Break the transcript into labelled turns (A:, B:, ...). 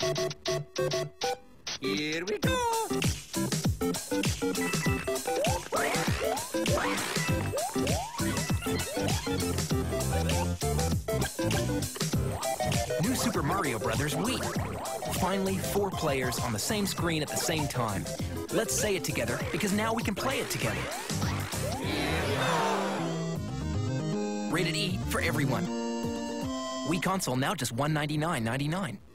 A: Here we go!
B: New Super Mario Bros. Wii. Finally, 4 players on the same screen at the same time. Let's say it together, because now we can play it together. Rated E for everyone. Wii console now just $199.99.